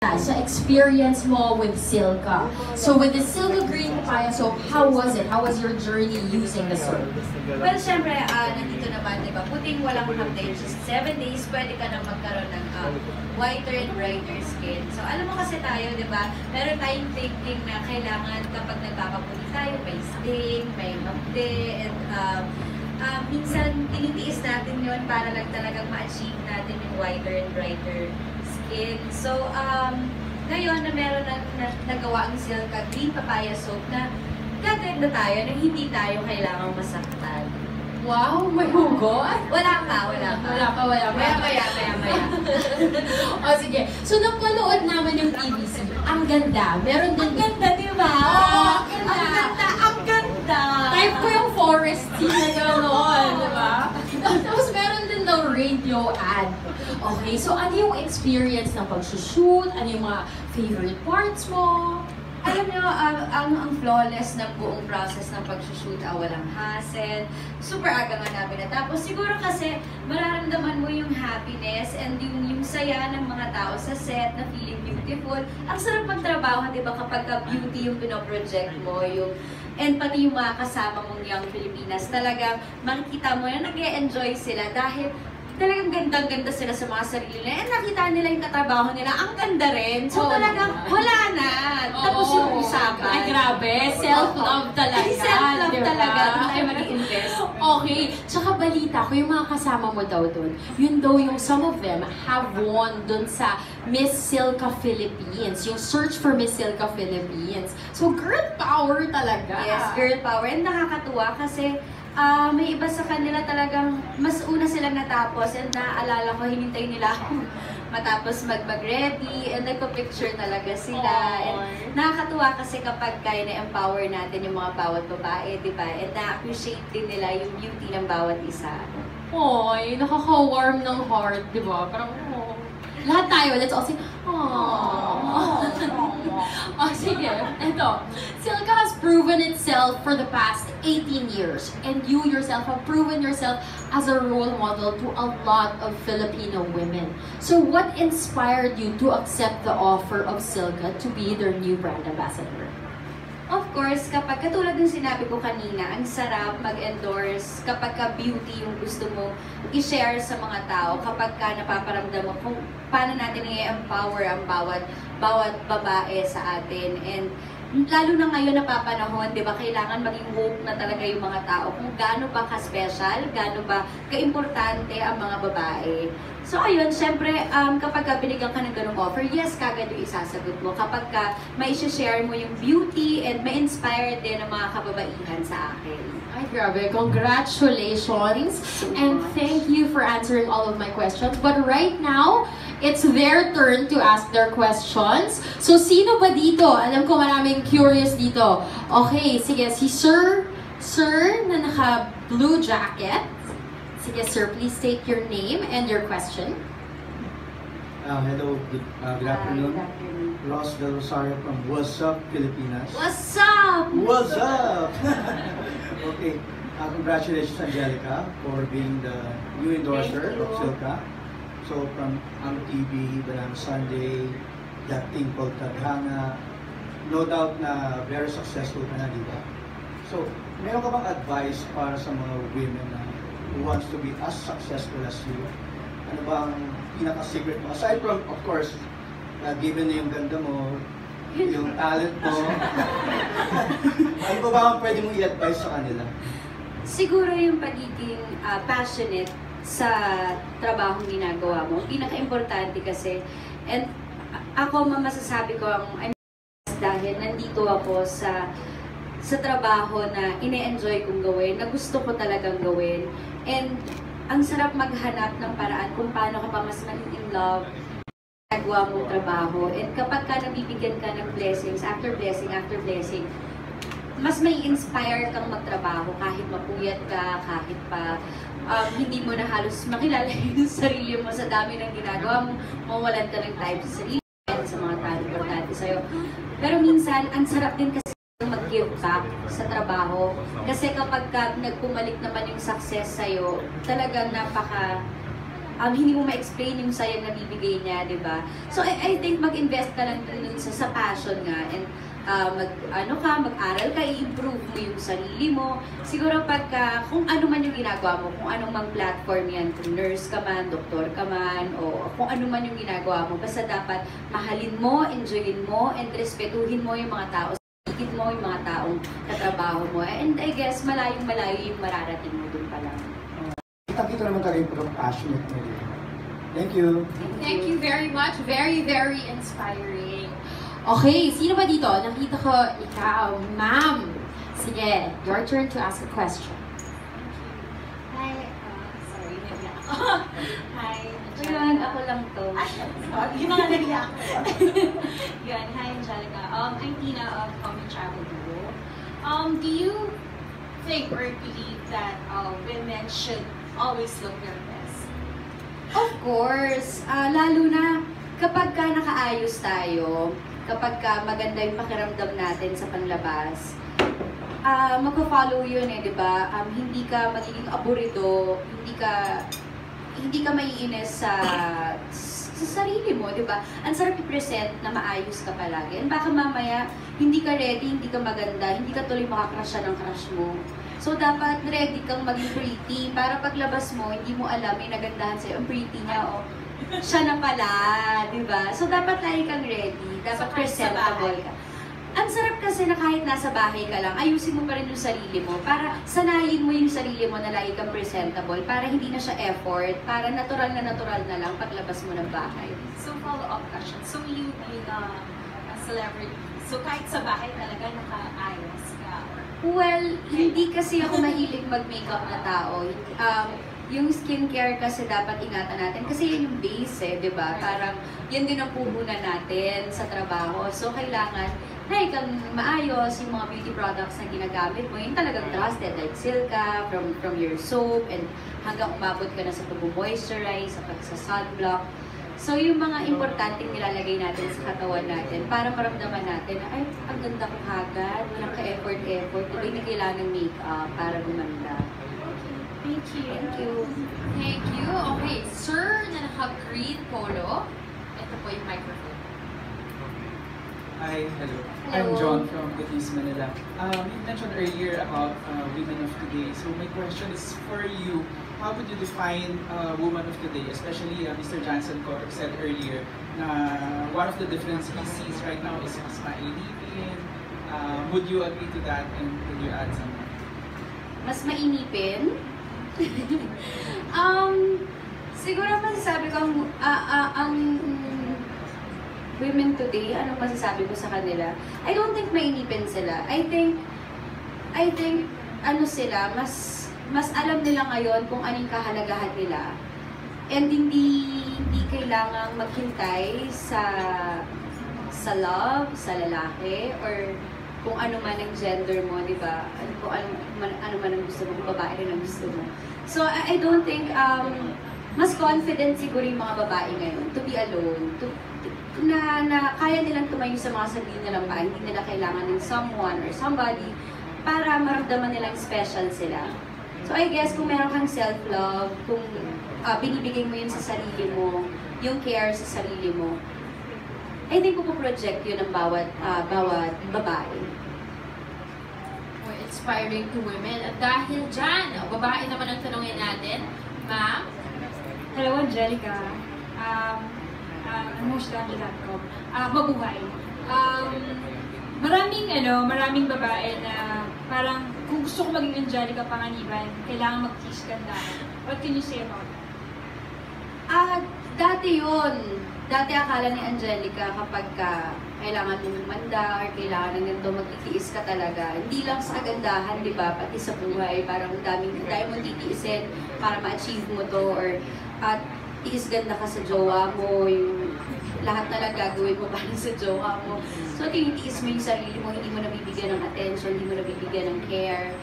So experience mo with Silka. So with the Silka Green papaya soap, how was it? How was your journey using the soap? Well, syempre, nandito naman, di ba, puting walang update, just 7 days, pwede ka na magkaroon ng whiter and brighter skin. So, alam mo kasi tayo, di ba, meron tayong thinking na kailangan kapag nagpapaputi tayo, may sting, may makde, and minsan, tinitiis natin yun para lang talagang ma-achieve natin yung whiter and brighter skin. So, ngayon na meron na nagawa ang Silka Green papaya soap na gaganda tayo na hindi tayo kailangang masaktan. Wow, may hugot? Wala pa. Maya. O sige, so napanood naman yung TVC. Ang ganda. Meron din. Ang ganda, di ba? Oo, ang ganda. Type ko yung forest tea na gano'n, di ba? Tapos meron din daw radio ad. Okay, so ano yung experience ng pag-shoot? Ano yung mga favorite parts mo? Alam nyo, ang flawless ng buong process ng pag-shoot, walang hassle. Super aga nga namin natapos. Siguro kasi mararamdaman mo yung happiness and yung saya ng mga tao sa set na feeling beautiful. Ang sarap magtrabaho, di ba, kapag beauty yung pinoproject mo, and pati yung mga kasama mong young Filipinas, talagang makikita mo na nag-e-enjoy sila dahil talagang gandang-ganda sila sa mga sarili nila. And nakita nila yung katrabaho nila, ang ganda rin. So talagang wala na. Tapos yung usapan. Ay, grabe. Self-love talaga. Ay, self-love diba? talaga. Doon tayo mag-i-invest. Okay. Tsaka balita ko, yung mga kasama mo daw doon, yun daw yung some of them have won doon sa Miss Silka Philippines. Yung search for Miss Silka Philippines. So, girl power talaga. Yes, girl power. And nakakatuwa kasi may iba sa kanila talagang mas una silang natapos and naaalala ko, hinintay nila ako matapos mag-ready and nagpa-picture talaga sila. And nakakatuwa kasi kapag kaya na-empower natin yung mga bawat babae, di ba? And na-appreciate din nila yung beauty ng bawat isa. Oy, nakaka-warm ng heart, di ba? Parang, lahat tayo, let's all sing, Oh, sige. Ito. Silka has proven itself for the past 18 years. And you yourself have proven yourself as a role model to a lot of Filipino women. So what inspired you to accept the offer of Silka to be their new brand ambassador? Of course, kapag katulad ng sinabi ko kanina, ang sarap mag-endorse kapag ka beauty yung gusto mo i-share sa mga tao, kapag ka napaparamdam mo kung paano natin i-empower ang bawat babae sa atin. And lalo na ngayon napapanahon, di ba, kailangan maging woke na talaga yung mga tao kung gaano ba ka-special, gaano ba ka-importante ang mga babae. So ayun, syempre, kapag ka binigyan ka ng ganung offer, yes, kagad yung isasagot mo. Kapag ka may share mo yung beauty and may inspire din ang mga kababaihan sa akin. Ay, grabe. Congratulations. And thank you for answering all of my questions. But right now, it's their turn to ask their questions. So, sino ba dito? Alam ko maraming curious dito. Okay, sige, si Sir na naka-blue jacket. Sige, sir, please state your name and your question. Hello, good afternoon. Ross Del Rosario from What's Up, Filipinas. What's up? What's up? Okay, congratulations, Angelica, for being the new endorser of Silka. So, from TV, Banana Sunday, that thing called Tadhana, no doubt na very successful ka na, di ba? So, meron ka bang advice para sa mga women na who wants to be as successful as you? Ano bang pinaka-secret mo? Aside from, of course, given na yung ganda mo, yung talent mo, ano ba ang pwede mong i-advise sa kanila? Siguro yung pagiging passionate sa trabahong ginagawa mo. Pinaka-importante kasi. And ako, masasabi ko, I'm dahil nandito ako sa trabaho na ine-enjoy kong gawin, na gusto ko talagang gawin. And ang sarap maghanap ng paraan kung paano ka pa mas maging in love sa ginagawa mong trabaho. And kapag ka nabibigyan ka ng blessings, after blessing, mas may inspire kang magtrabaho kahit mapuyat ka, kahit pa hindi mo na halos makilala yung sarili mo sa dami ng ginagawa mo, mawalan ka ng time sa sarili, sa mga tao importante sa'yo. Pero minsan, ang sarap din kasi mag-give back sa trabaho. Kasi kapag nagpumalik naman yung success sa'yo, talagang hindi mo ma-explain yung sayang na bibigay niya, di ba? So I think mag-invest ka lang dun sa passion nga, and mag-aral ka, i-improve mo yung sarili mo. Siguro kung ano man yung ginagawa mo, kung anong mang platform yan, kung nurse ka man, doktor ka man, o kung ano man yung ginagawa mo, basta dapat mahalin mo, enjoyin mo, and respetuhin mo yung mga tao, ikit mo yung mga taong katrabaho mo. And I guess, malayong-malayo yung mararating mo dun pa lang. Kita naman talaga yung passionate mo din. Thank you. Thank you very much. Very, very inspiring. Okay, sino ba dito? Nakita ko ikaw, ma'am. Sige, your turn to ask a question. Hi, sorry, naiyak ako. Hi, Yun, ako lang to. Yung mga naiyak ko. Yun, hi Angelica. I'm Tina of Common Travel Duo. Do you think or believe that women should always look their best? Of course, lalo na kapag ka nakaayos tayo, kapag ka maganda yung pakiramdam natin sa panlabas, magpa-follow yun di ba? Hindi ka magiging aburido, hindi ka maiinis sa sarili mo, di ba? Ang sarap i-present na maayos ka palagi. And baka mamaya, hindi ka ready, hindi ka maganda, hindi ka tuloy makakrasya ng crush mo. So, dapat ready kang maging pretty para paglabas mo, hindi mo alam, may nagandahan sa'yo, ang pretty niya, siya na pala, di ba? So, dapat lagi kang ready, dapat So, presentable ka. Ang sarap kasi na kahit nasa bahay ka lang, ayusin mo pa rin yung sarili mo para sanayin mo yung sarili mo na lagi kang presentable para hindi na siya effort, para natural na lang paglabas mo ng bahay. So, follow-up question. So, you being a celebrity, so kahit sa bahay talaga nakaayos ka? Well, hindi kasi ako mahilig mag-makeup na tao. Yung skincare kasi dapat ingatan natin kasi yun yung base di ba? Parang yan din ang puhunan natin sa trabaho. So, kailangan kang maayos yung mga beauty products na ginagamit mo. Yung talagang trusted, like Silka, from your soap, and hanggang umabot ka na sa pag-moisturize, sa sunblock. So, yung mga importanteng nilalagay natin sa katawan natin para maramdaman natin na, ay, ang ganda ko agad, walang ka-effort. Diba, hindi kailangan ng makeup para gumanda. Thank you. Thank you. Thank you. Okay, sir na naka-green polo. Ito po yung microphone. Hi, hello. Hello. I'm John from Belize, Manila. You mentioned earlier about women of today. So my question is for you, how would you define woman of today? Especially Mr. Johnson said earlier na one of the differences he sees right now is mas mainipin. Would you agree to that, and would you add something? Mas mainipin? Siguro masasabi ko ang women today, anong masasabi ko sa kanila? I don't think mainipin sila. I think ano sila, mas alam nila ngayon kung anong kahalagahan nila. And hindi kailangang maghintay sa love, sa lalaki, or kung ano man ang gender mo, di ba? Kung ano man ang gusto mo, kung babae rin ang gusto mo. So, I don't think, mas confident siguro yung mga babae ngayon to be alone, na kaya nilang tumayo sa mga sarili nilang bahay, hindi nila kailangan ng someone or somebody para maramdaman nilang special sila. So, I guess, kung meron kang self-love, kung binibigay mo yun sa sarili mo, yung care sa sarili mo, I think pupo-project yun ng bawat babae. Inspiring to women. At dahil dyan, babae naman ang tanongin natin. Ma'am? Hello, Angelica. Angelica.com. Mabuhay. Maraming babae na parang kung gusto ko maging Angelica Panganiban, kailangan mag-kiss gandahan. What can you say about that? Dati yun. Dati akala ni Angelica kapag kailangan mong umanda or kailangan ng ganito, magtitiis ka talaga. Hindi lang sa kagandahan, di ba? Pati sa buhay. Parang dami mong titiisin para ma-achieve mo to, or tiis ganda ka sa jowa mo, yung lahat na lang gagawin mo para sa jowa mo. So, tinitiis mo yung sarili mo, hindi mo nabibigyan ng attention, hindi mo nabibigyan ng care.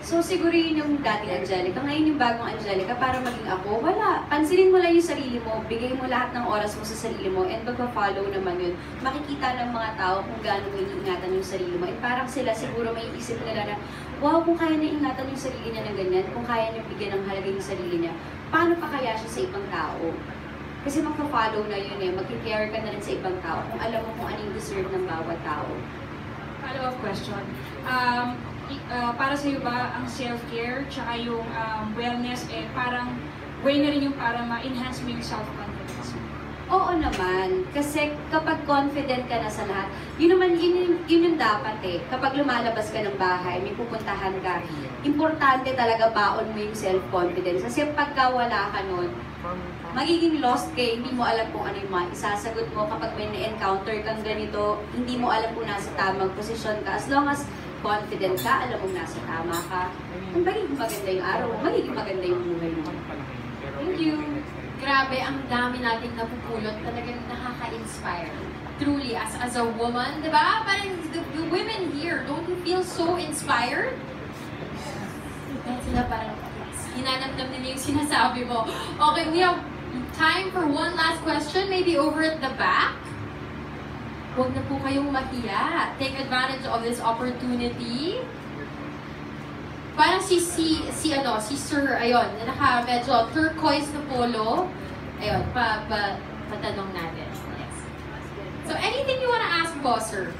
So siguro yun yung dating Angelica. Ngayon yung bagong Angelica, para maging ako, wala. Pansinin mo lang yung sarili mo, bigay mo lahat ng oras mo sa sarili mo, and magpa-follow naman yun. Makikita ng mga tao kung gaano mo iniingatan yung sarili mo. And parang sila siguro may isip nila na, wow, kung kaya niya ingatan yung sarili niya ng ganyan, kung kaya niya bigyan ng halaga yung sarili niya, paano pa kaya siya sa ibang tao? Kasi magpa-follow na yun eh, mag-care ka na rin sa ibang tao kung alam mo kung anong deserve ng bawat tao. Follow-up question. Para sa iyo ba ang self-care tsaka yung wellness parang way na rin yung para ma-enhance mo yung self-confidence? Oo naman. Kasi kapag confident ka na sa lahat, yun yung dapat eh. Kapag lumalabas ka ng bahay, may pupuntahan ka, importante talaga baon mo yung self-confidence. Kasi pagka wala ka nun, magiging lost ka, hindi mo alam kung ano yung mga isasagot mo. Kapag may na-encounter kang ganito, hindi mo alam kung nasa tamang posisyon ka. As long as confident ka, alam mo nasa tama ka, magiging maganda yung araw mo, magiging maganda yung buhay mo. Thank you. Grabe, ang dami nating napupulot. Talagang nakaka-inspire. Truly, as a woman, di ba? Parang the women here, don't you feel so inspired? Dahil sila parang, hinanamnam nila yung sinasabi mo. Okay, we have time for one last question, maybe over at the back. Huwag na po kayong mahiya. Take advantage of this opportunity. Parang si Sir, ayun, na naka medyo turquoise na polo. Ayun, patanong natin. Yes. So, anything you wanna ask, boss, sir?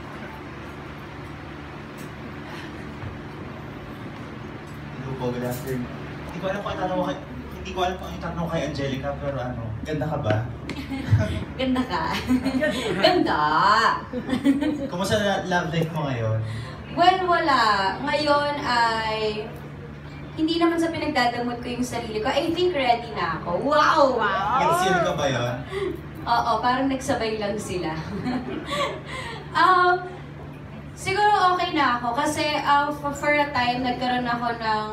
Hello po, good afternoon. Hindi ko alam kung itanong kay Angelica, pero ganda ka ba? Ganda ka? Ganda! Kumusta na love life mo ngayon? Well, wala. Ngayon ay hindi naman sa pinagdadamot ko yung sarili ko. I think ready na ako. Wow! Nag-seal ka ba yun? Oo, parang nagsabay lang sila. Siguro okay na ako kasi for a time nagkaroon ako ng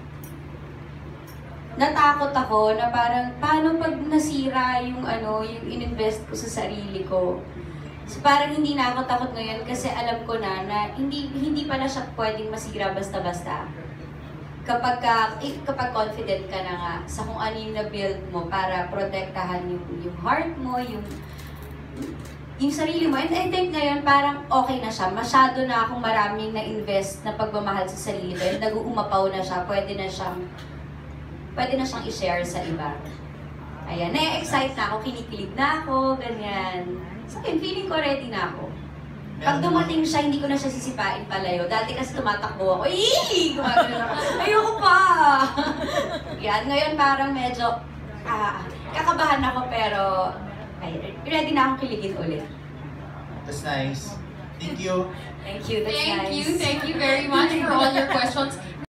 natakot ako na parang paano pag nasira yung yung ininvest ko sa sarili ko. So, parang hindi na ako takot ngayon kasi alam ko na hindi pala siya pwedeng masira basta-basta. Kapag confident ka na nga sa kung ano yung na-build mo para protektahan yung heart mo, yung sarili mo. And I think ngayon parang okay na siya. Masyado na akong maraming na-invest na pagmamahal sa sarili ko. And nag-uumapaw na siya. Pwede na siyang i-share sa iba. Ayan, na-excite na ako, kinikilig na ako, ganyan. So, feeling ko ready na ako. Pag dumating siya, hindi ko na siya sisipain palayo. Dati kasi tumatakbo ako, gumagano ako. Ayoko pa! Yan, ngayon parang medyo, kakabahan ako pero, ready na akong kiligin ulit. That's nice. Thank you. Thank you, that's nice. Thank you very much for all your questions.